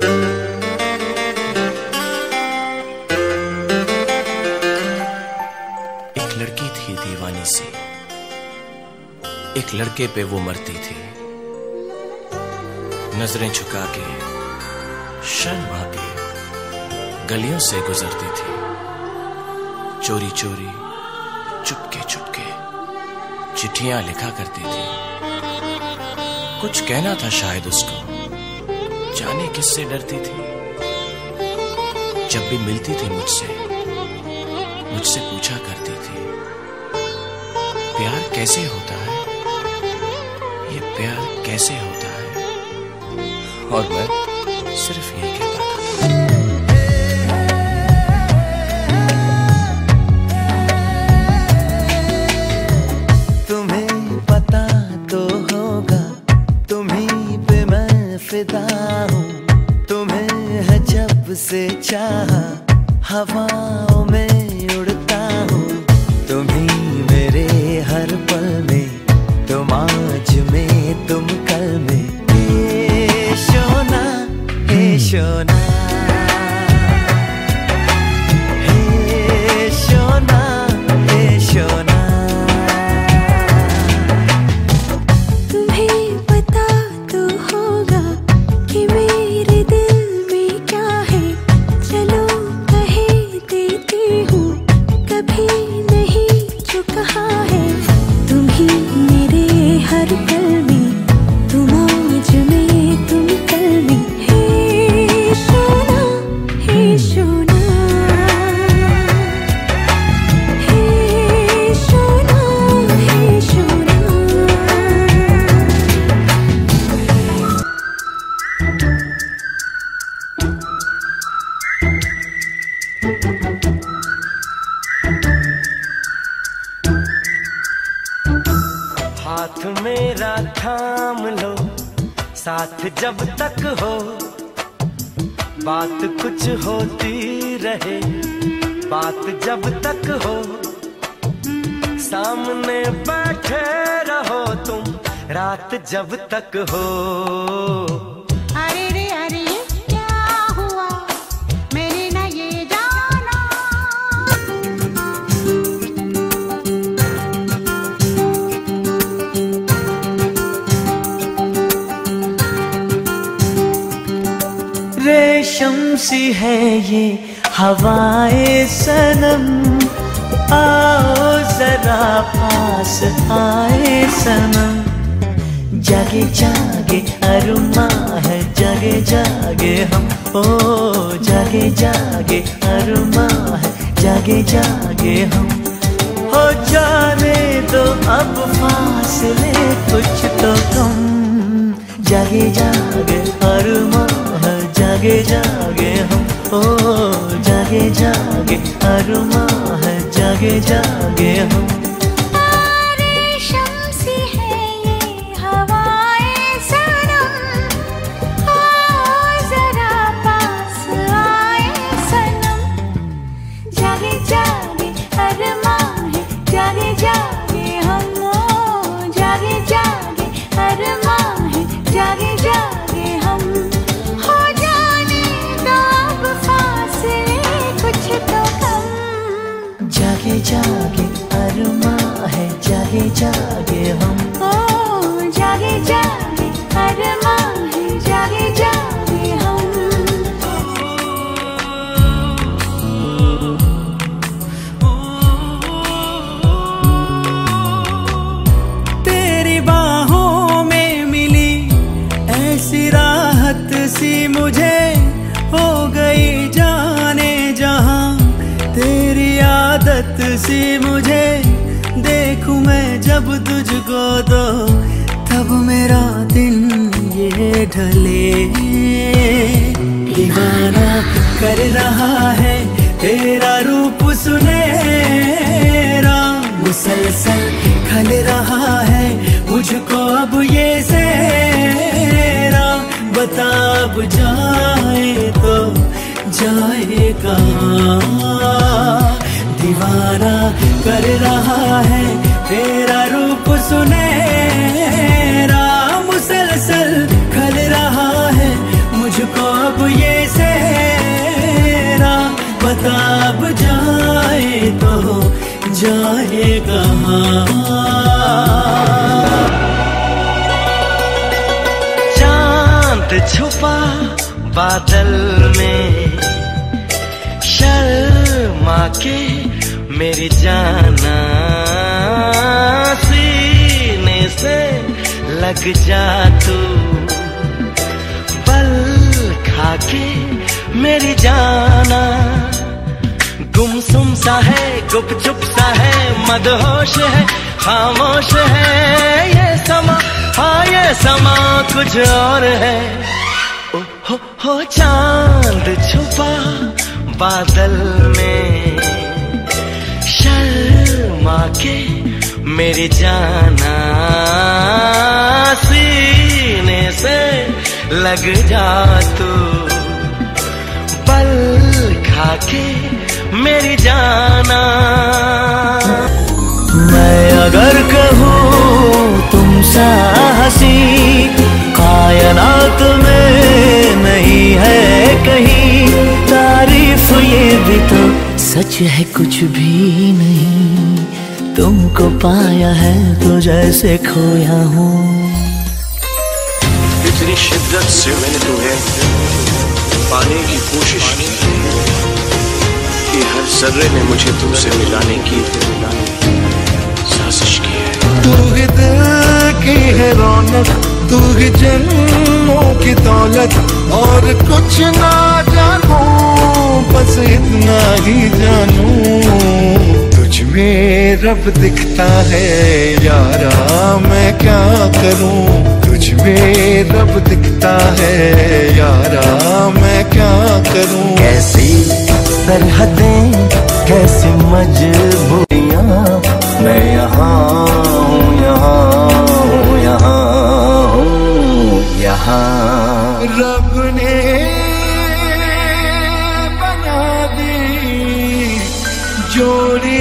एक लड़की थी दीवानी सी, एक लड़के पे वो मरती थी। नजरें झुका के शर्मा के गलियों से गुजरती थी। चोरी चोरी चुपके चुपके चिट्ठियां लिखा करती थी। कुछ कहना था शायद उसको, जाने किससे डरती थी। जब भी मिलती थी मुझसे पूछा करती थी, प्यार कैसे होता है, ये प्यार कैसे होता है। और मैं सिर्फ यही कहता था। तुम्हें पता तो होगा, तुम्हीं पे मैं फिदा हूँ। तुम्हें है जब से चाहा, हवाओं में उड़ता हूँ। तुम्हीं मेरे हर पल में, तुम आज में तुम कल में। हे शोना, हे शोना, हे शोना, हे शोना। तुम्हें पता तो होगा कि मेरे दिल में क्या है। चलो कहे देती हूँ, कभी नहीं जो कहा है। तुम ही मेरे हर पल में, तुम आज में तुम कल में। हे सोना, हे सोना, हे सोना, हे सोना। हाथ मेरा थाम लो, साथ जब तक हो। बात कुछ होती रहे, बात जब तक हो। सामने बैठे रहो तुम, रात जब तक हो। अरे रे अरे क्या हुआ, मैंने ना ये जाना। रेशम सी है ये हवाएं सनम, आओ जरा पास आए सनम। जागे जागे अरुमा है, जागे जागे हम। ओ जागे जागे अरुमा है, जागे जागे हम। हो जाने दो अब फासले कुछ तो कम। जागे जागे अरुमा है, जागे जागे हम। ओ जागे जागे अरुमा है, जागे जागे हम। रेशम सी है ये हवाएं सनम, आओ जरा पास आए सनम। जागे जागे अरमान है, जागे जागे हम। ओ जागे जागे अरमान है, जागे जागे हम। हो जाने दो अब फासले कुछ तो कम। जागे जागे अरुमा है, जागे जागे हम। ओ जागे जागे अरमान है, जागे जागे हम। तेरी बाहों में मिली ऐसी राहत सी मुझे, हो गई जाने जहां तेरी आदत सी मुझे। देखूं मैं जब तुझको तो तब मेरा दिन ये ढले। दीवाना कर रहा है तेरा रूप सुनहरा, मुसलसल खल रहा है मुझको अब ये सेहरा। बता अब जाए तो जाए कहाँ। दीवाना कर रहा है तेरा रूप सुनहरा, मुसलसल खल रहा है मुझको अब ये सेहरा बता अब जाए तो जाए कहाँ। चांद छुपा बादल में शर्मा के मेरी जाना सीने से लग जा तू, पल खा के मेरी जाना। गुमसुम सा है गुपचुप सा है मदहोश है खामोश है ये समा, हाँ ये समा कुछ और है। ओ हो चांद छुपा बादल में शर्मा के मेरी जाना सीने से लग जा तू, पल खा के मेरी जाना। मैं अगर कहूँ तुम सा हंसी कायनात में नहीं है कहीं, तारीफ ये भी तो सच है कुछ भी नहीं, तुमको पाया है तो जैसे खोया हूँ। इतनी शिद्दत से मैंने तुम्हें पाने की कोशिश की कि हर जर्रे ने मुझे तुमसे मिलाने की साजिश की है। तू ही दिल की है रौनक, तू ही जन्मों की दौलत, और कुछ ना जानू बस इतना ही जानू, तुझ में रब दिखता है यारा मैं क्या करूं, तुझ में रब दिखता है यारा मैं क्या करूं। कैसी सरहदें कैसी मजबूरियां, मैं यहाँ हूँ यहाँ हूँ यहाँ हूँ यहाँ। रब ने बना दी जोड़ी